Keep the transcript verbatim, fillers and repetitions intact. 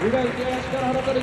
宇賀池林から放たれ